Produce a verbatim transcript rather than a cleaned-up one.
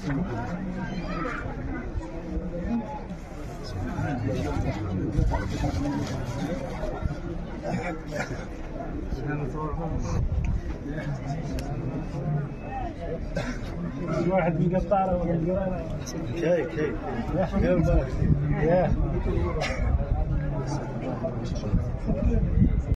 واحد بيقطع له ولا يقرا كي كي كم بالك؟